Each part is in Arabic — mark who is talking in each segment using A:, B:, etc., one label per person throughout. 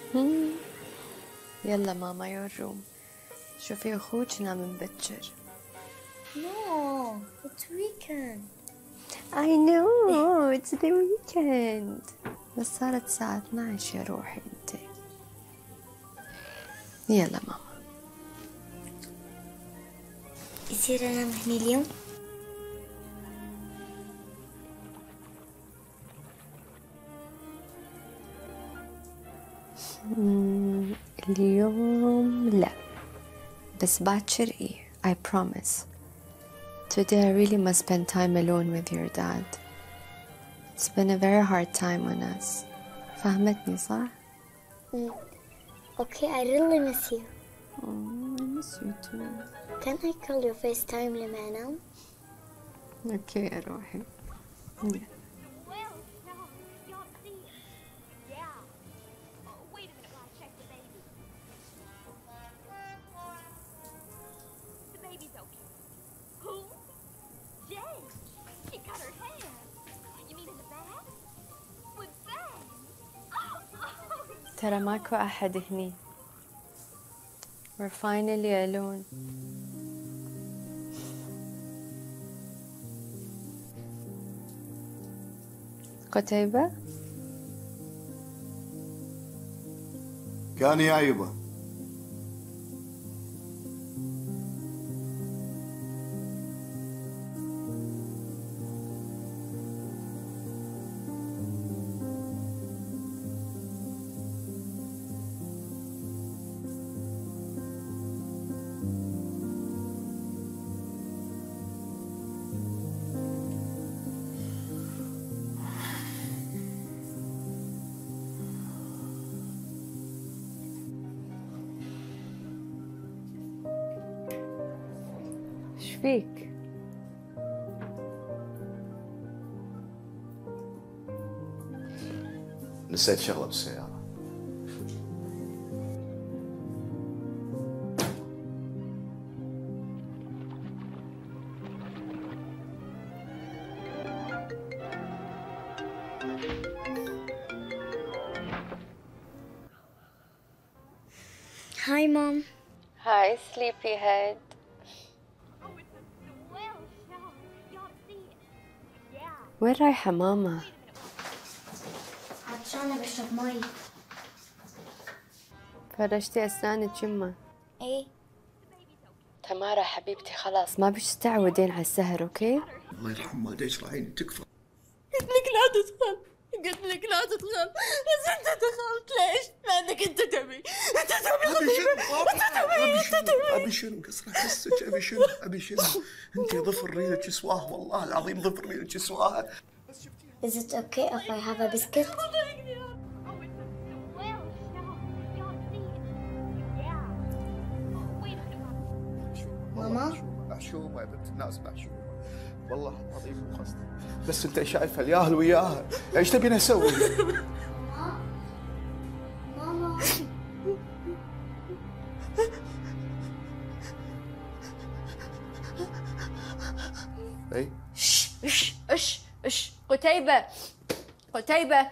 A: يلا ماما يور روم. شوفي اخوك نام مبكر.
B: No, it's weekend.
A: I know it's the weekend. بس صارت الساعة 12 يا روحي انتي. يلا ماما.
B: يصير انام هني اليوم؟
A: اليوم لا، بس باكر ايه. I promise. Today I really must spend time alone with your dad. It's been a very hard time on us. فهمتني صح؟
B: Okay, I really miss you.
A: Oh, I miss you too.
B: Can I call you FaceTime لما انام؟
A: اوكي يا روحي. ترى ماكو أحد هني. We're finally alone. قتيبة؟
C: كان يا يبا.
A: ايش فيك؟
C: نسيت شغله بالسياره.
B: Hi, Mom.
A: Hi sleepyhead. وين رايحة ماما؟
B: عطشانة بشرب مي.
A: فرشتي أسنانك يمه؟
B: ايه.
A: تمارا حبيبتي خلاص ما بيش تستعودين على السهر أوكي؟
C: الله يرحم والديك راعيني تكفى.
D: قلت لك لا تدخل، قلت لك لا تدخل، بس انت دخلت ليش؟ لانك انت تبي، انت تبي خطيبه، انت تبي.
C: ابي شنو؟ قصر حسك ابي شنو؟ ابي شنو؟ انت ظفر ريلك سواه والله العظيم ظفر ريلك سواه.
B: Is it okay if I have a biscuit? ماما؟
C: محشومه يا بنت الناس محشومه. والله العظيم مو قصدي. بس انت شايفه الياهل وياها، ايش تبين اسوي؟
B: ماما.
C: اي
A: اش قتيبة قتيبة.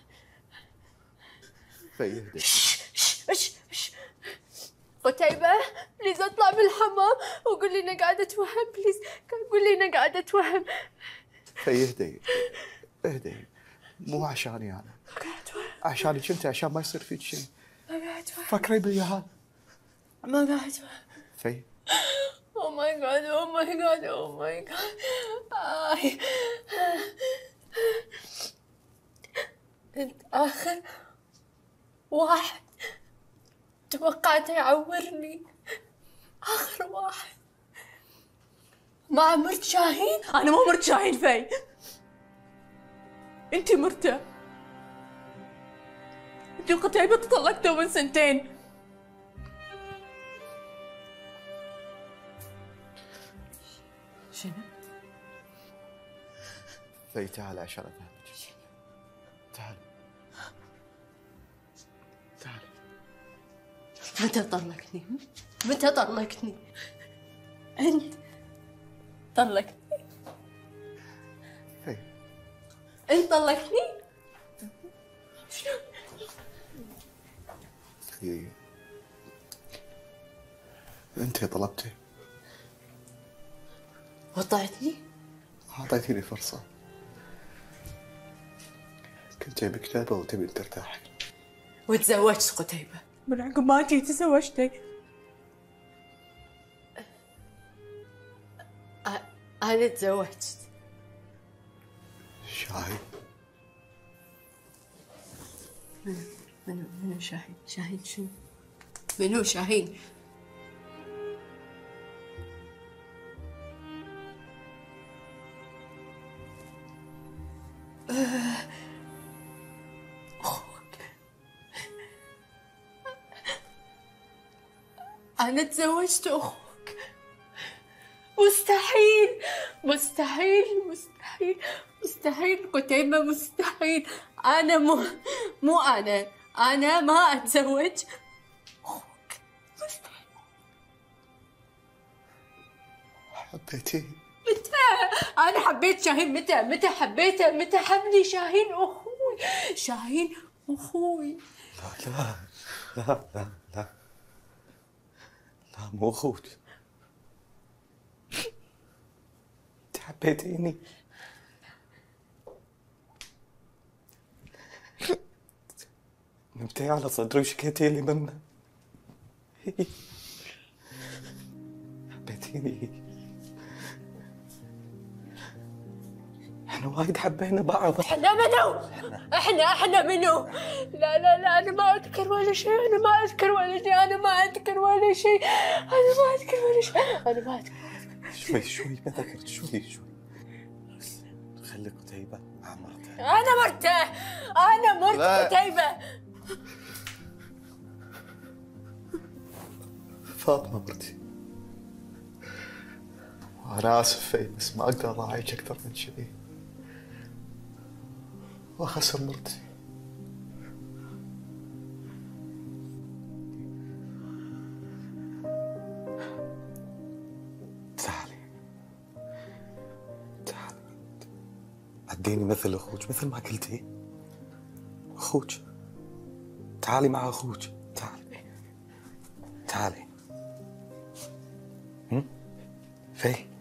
C: فيه
A: اش قتيبة بليز اطلع بالحمام وقول لي انا قاعدة اتوهم بليز. قول لي انا قاعدة اتوهم.
C: اهدي اهدي، مو عشاني انا، عشانك انت، عشان ما يصير فيك شيء.
A: ما قاعد اتوهم.
C: فكري باليهال.
A: ما قاعد اتوهم.
C: في
A: Oh my god, oh my god, oh my god. انت اخر واحد توقعت يعورني، اخر واحد. مع مرت شاهين.
D: انا مو مرت شاهين في، انت مرته، انت وقتيبة تطلقتوا من 2 سنين. شنو؟
C: في تعال عشان افهمك. تعال تعال.
D: متى طلقتني؟ متى طلقتني؟ انت طلقتني؟
C: في
D: انت طلقتني؟
C: أخي أنت طلبتي
D: وطعتني؟
C: أعطيتيني فرصة. كنت جايب كتابة وتبي ترتاحي.
D: وتزوجت قتيبة. من عقب ما أنتي تزوجتي أنا تزوجت.
C: شاهين.
D: منو شاهين؟ شاهين شنو؟ منو شاهين؟ أخوك. أنا تزوجت أخوك. مستحيل مستحيل مستحيل مستحيل قتيبة، مستحيل. أنا مو أنا ما أتزوج أخوك. مستحيل.
C: حبيتيه؟
D: متى أنا حبيت شاهين؟ متى حبيته؟ متى حبني شاهين؟ أخوي شاهين أخوي.
C: لا لا لا لا لا لا، مو أخوك. أنت حبيتيني. نمتي على صدري وشكيتي لي منه. حبيتيني. احنا وايد حبينا بعض.
D: احنا منو؟ احنا منو؟ لا لا لا، انا ما اذكر ولا شيء، انا ما اذكر ولا شيء، انا ما اذكر ولا شيء، انا ما اذكر ولا شيء، انا ما اذكر.
C: شوي ما ذكرت. شوي خلي قتيبة مع مرته.
D: انا مرت قتيبة.
C: فاطمة مرتي. وأنا آسف في بس ما أقدر أراعيك أكثر من كذي وأخسر مرتي. تعالي عديني مثل أخوك، مثل ما قلتي أخوك. تعالي مع أخوك. تعالي في